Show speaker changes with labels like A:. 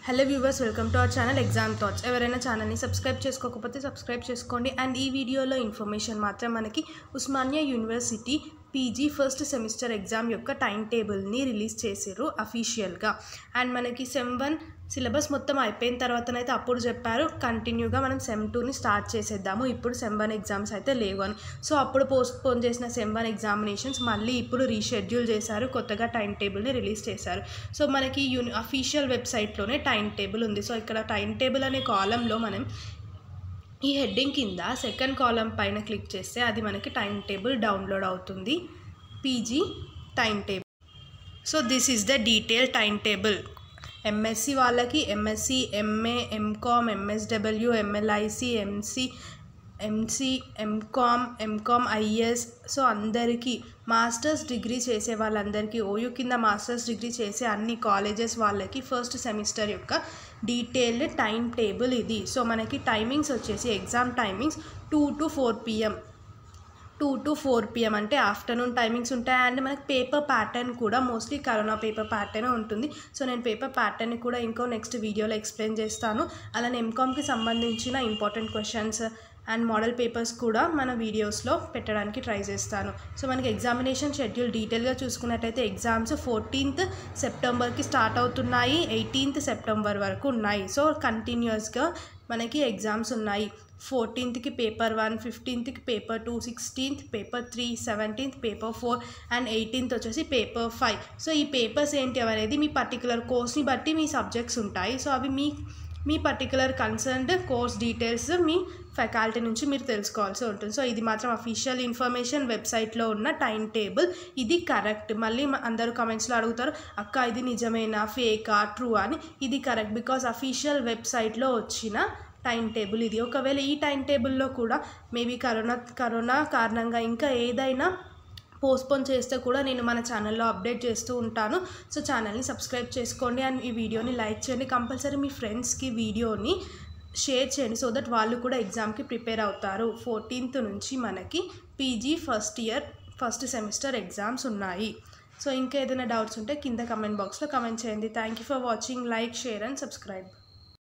A: Hello viewers, welcome to our channel exam thoughts. ఎవరైనా ఛానల్ని subscribe చేసుకోకపోతే సబ్స్క్రైబ్ చేసుకోండి. అండ్ ఈ వీడియోలో ఇన్ఫర్మేషన్ మాత్రం మనకి Osmania university PG first semester exam యొక్క టైం టేబుల్ని రిలీజ్ చేశారు అఫీషియల్గా. అండ్ మనకి సెమ్ 1 సిలబస్ మొత్తం అయిపోయిన తర్వాతనైతే అప్పుడు చెప్పారు కంటిన్యూగా మనం సెమ్ 2ని స్టార్ట్ చేసేద్దాము, ఇప్పుడు సెమ్ 1 ఎగ్జామ్స్ అయితే లేవు అని. సో అప్పుడు పోస్ట్పోన్ చేసిన సెమ్ 1 ఎగ్జామినేషన్స్ మళ్ళీ ఇప్పుడు రీషెడ్యూల్ చేశారు, కొత్తగా టైం టేబుల్ని రిలీజ్ చేశారు. సో మనకి అఫీషియల్ వెబ్సైట్లోనే టైం టేబుల్ ఉంది. సో ఇక్కడ టైం టేబుల్ అనే కాలంలో మనం ఈ హెడ్డింగ్ కింద సెకండ్ కాలం పైన క్లిక్ చేస్తే అది మనకి టైం టేబుల్ డౌన్లోడ్ అవుతుంది, PG time table. So this is the detail time table. MSc వాళ్ళకి MSc, MA, MCom, MSW, MLISc, MC, MCom IS, so అందరికీ మాస్టర్స్ డిగ్రీ చేసే వాళ్ళందరికీ, ఓయూ కింద మాస్టర్స్ డిగ్రీ చేసే అన్ని కాలేజెస్ వాళ్ళకి ఫస్ట్ సెమిస్టర్ యొక్క డీటెయిల్డ్ టైం టేబుల్ ఇది. సో మనకి టైమింగ్స్ వచ్చేసి exam timings 2 to 4 PM. 2 to 4 PM అంటే ఆఫ్టర్నూన్ టైమింగ్స్ ఉంటాయి. అండ్ మనకి పేపర్ ప్యాటర్న్ కూడా మోస్ట్లీ కరోనా పేపర్ ప్యాటర్న్ ఉంటుంది. సో నేను పేపర్ ప్యాటర్న్ని కూడా ఇంకో నెక్స్ట్ వీడియోలో ఎక్స్ప్లెయిన్ చేస్తాను. అలానే ఎంకామ్కి సంబంధించిన important questions and model papers కూడా మన వీడియోస్లో పెట్టడానికి ట్రై చేస్తాను. సో మనకి ఎగ్జామినేషన్ షెడ్యూల్ డీటెయిల్గా చూసుకున్నట్టయితే ఎగ్జామ్స్ 14th సెప్టెంబర్కి స్టార్ట్ అవుతున్నాయి, 18th సెప్టెంబర్ వరకు ఉన్నాయి. సో కంటిన్యూస్గా మనకి ఎగ్జామ్స్ ఉన్నాయి. 14th paper 1, 15th paper 2, 16th paper 3, 17th paper 4 and 18th వచ్చేసి పేపర్ 5. సో ఈ పేపర్స్ ఏంటి అనేది మీ పర్టికులర్ కోర్స్ని బట్టి మీ సబ్జెక్ట్స్ ఉంటాయి. సో అవి మీ పర్టికులర్ కన్సర్న్డ్ కోర్స్ డీటెయిల్స్ మీ ఫ్యాకల్టీ నుంచి మీరు తెలుసుకోవాల్సి ఉంటుంది. సో ఇది మాత్రం అఫీషియల్ ఇన్ఫర్మేషన్, వెబ్సైట్లో ఉన్న టైం టేబుల్ ఇది కరెక్ట్. మళ్ళీ అందరూ కమెంట్స్లో అడుగుతారు, అక్క ఇది నిజమేనా, ఫేకా, ట్రూ అని. ఇది కరెక్ట్ బికాజ్ అఫీషియల్ వెబ్సైట్లో వచ్చిన టైం టేబుల్ ఇది. ఒకవేళ ఈ టైం టేబుల్లో కూడా మేబీ కరోనా కారణంగా ఇంకా ఏదైనా పోస్ట్పోన్ చేస్తే కూడా నేను మన ఛానల్లో అప్డేట్ చేస్తూ ఉంటాను. సో ఛానల్ని సబ్స్క్రైబ్ చేసుకోండి అండ్ ఈ వీడియోని లైక్ చేయండి. కంపల్సరీ మీ ఫ్రెండ్స్కి వీడియోని షేర్ చేయండి సో దట్ వాళ్ళు కూడా ఎగ్జామ్కి ప్రిపేర్ అవుతారు. 14th నుంచి మనకి పీజీ ఫస్ట్ సెమిస్టర్ ఎగ్జామ్స్ ఉన్నాయి. సో ఇంకా ఏదైనా డౌట్స్ ఉంటే కింద కమెంట్ బాక్స్లో కమెంట్ చేయండి. Thank you for watching. Like, share and subscribe.